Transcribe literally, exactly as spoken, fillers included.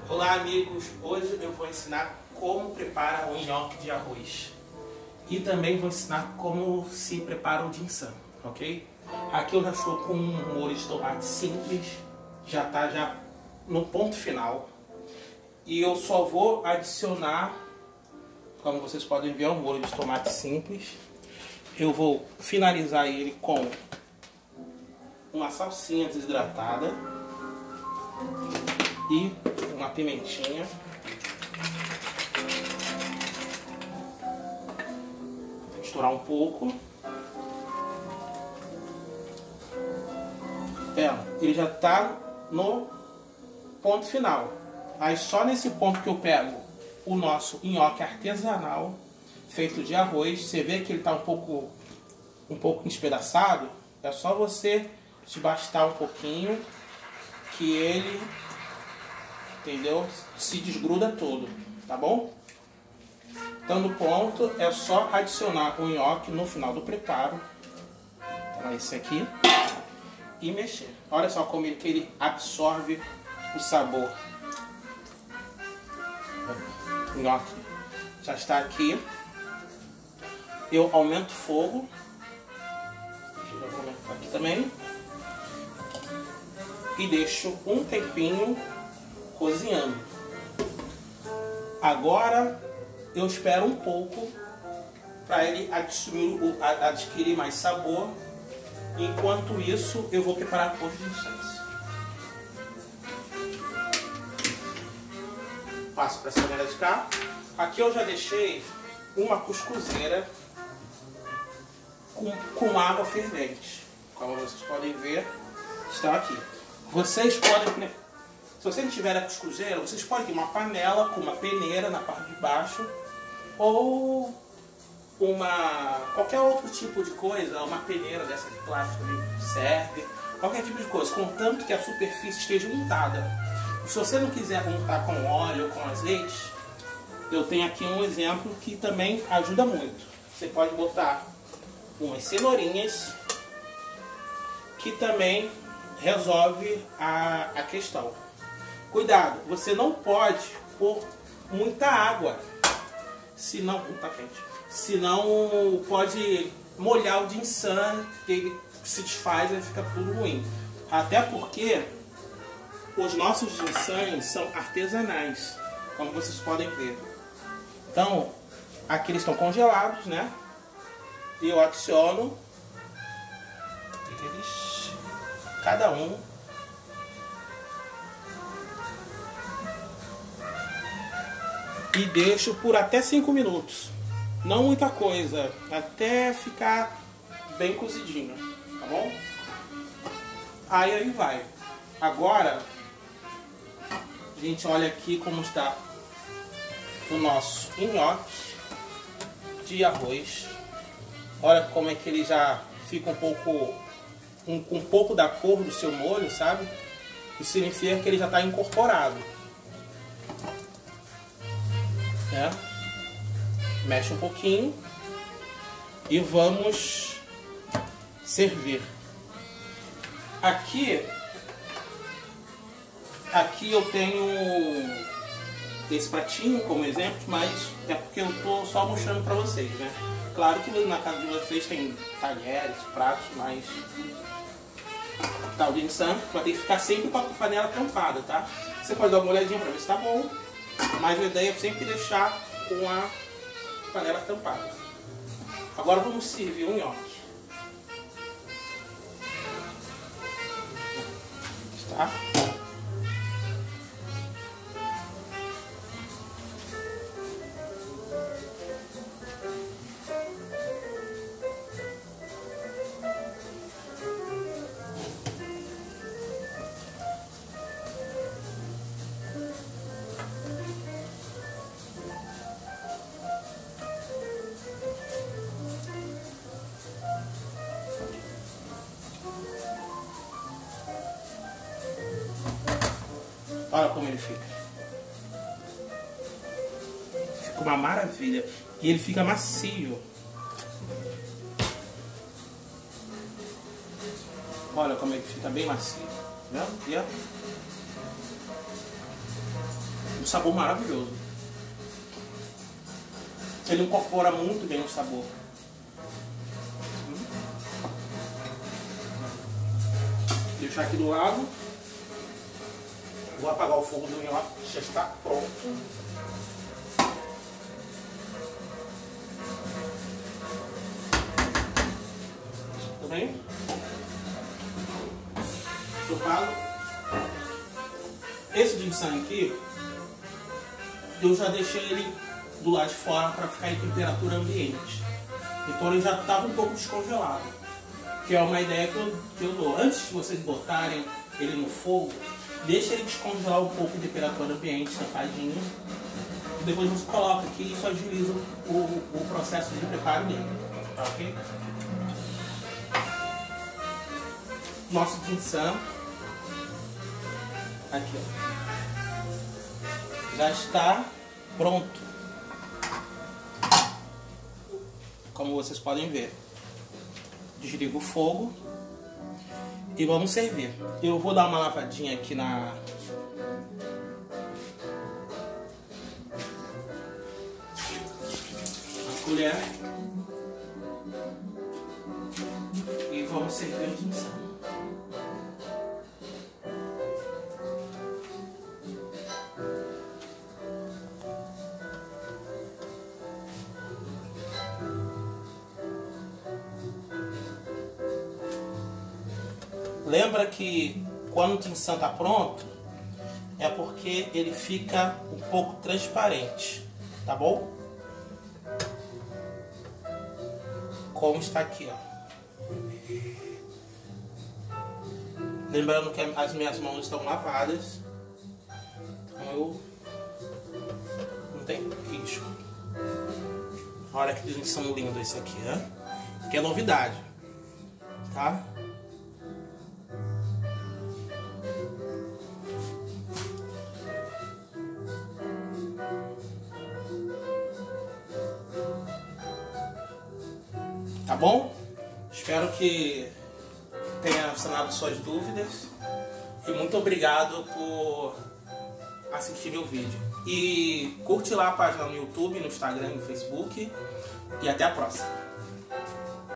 Olá amigos, hoje eu vou ensinar como prepara o nhoque de arroz e também vou ensinar como se prepara o ginseng, ok? Aqui eu já estou com um molho de tomate simples, já está já no ponto final e eu só vou adicionar, como vocês podem ver, um molho de tomate simples. Eu vou finalizar ele com uma salsinha desidratada e uma pimentinha. Vou misturar um pouco. É, ele já está no ponto final. Aí só nesse ponto que eu pego o nosso nhoque artesanal feito de arroz. Você vê que ele está um pouco um pouco espedaçado. É só você desbastar um pouquinho que ele, entendeu? Se desgruda todo, tá bom? Estando pronto, é só adicionar o nhoque no final do preparo. Então esse aqui. E mexer. Olha só como ele, que ele absorve o sabor. O nhoque já está aqui. Eu aumento o fogo. Eu vou aumentar aqui também. E deixo um tempinho cozinhando. Agora eu espero um pouco para ele adquirir, adquirir mais sabor. Enquanto isso, eu vou preparar os ginseng. Passo para essa panela de cá. Aqui eu já deixei uma cuscuzeira com, com água fervente. Como vocês podem ver, está aqui. Vocês podem, se vocês não tiverem a cuscuzeira, vocês podem ter uma panela com uma peneira na parte de baixo, ou uma qualquer outro tipo de coisa, uma peneira dessa de plástico serve, qualquer tipo de coisa, contanto que a superfície esteja untada. Se você não quiser untar com óleo ou com azeite, eu tenho aqui um exemplo que também ajuda muito. Você pode botar umas cenourinhas, que também resolve a, a questão. Cuidado, você não pode pôr muita água, senão tá quente. Senão pode molhar o ginseng, que ele se desfaz e fica tudo ruim. Até porque os nossos ginseng são artesanais, como vocês podem ver. Então, aqui eles estão congelados, né? E eu adiciono eles, cada um. E deixo por até cinco minutos. Não muita coisa, até ficar bem cozidinho, tá bom? Aí aí vai. Agora, a gente olha aqui como está o nosso nhoque de arroz. Olha como é que ele já fica um pouco, um, um pouco da cor do seu molho, sabe? Isso significa que ele já está incorporado. É. Mexe um pouquinho e vamos servir. Aqui, aqui eu tenho esse pratinho como exemplo, mas é porque eu tô só mostrando para vocês, né? Claro que na casa de vocês tem talheres, pratos, mas tá o ginseng, vai ter que ficar sempre com a panela tampada, tá? Você pode dar uma olhadinha para ver se tá bom, mas a ideia é sempre deixar com a panela tampada. Agora vamos servir um nhoque. Tá? Olha como ele fica. Fica uma maravilha. E ele fica macio. Olha como ele fica bem macio. Tá vendo? E, ó. Um sabor maravilhoso. Ele incorpora muito bem o sabor. Deixar aqui do lado. Vou apagar o fogo do nhoque, já está pronto. Tudo bem? Chupado. Esse ginseng aqui, eu já deixei ele do lado de fora para ficar em temperatura ambiente. Então ele já estava um pouco descongelado. Que é uma ideia que eu, que eu dou. Antes de vocês botarem ele no fogo, deixa ele descongelar um pouco em temperatura ambiente, tapadinho. E depois você coloca aqui e isso agiliza o, o processo de preparo dele. Tá ok? Nosso ginseng. Aqui, ó. Já está pronto. Como vocês podem ver. Desligo o fogo e vamos servir. Eu vou dar uma lavadinha aqui na na colher e vamos servir o ginseng. Lembra que quando o ginseng está pronto, é porque ele fica um pouco transparente, tá bom? Como está aqui, ó. Lembrando que as minhas mãos estão lavadas, então eu não tem risco. Olha que ginseng lindo esse aqui, né? Que é novidade, tá? Tá bom? Espero que tenha sanado suas dúvidas. E muito obrigado por assistir o vídeo. E curte lá a página no YouTube, no Instagram e no Facebook. E até a próxima.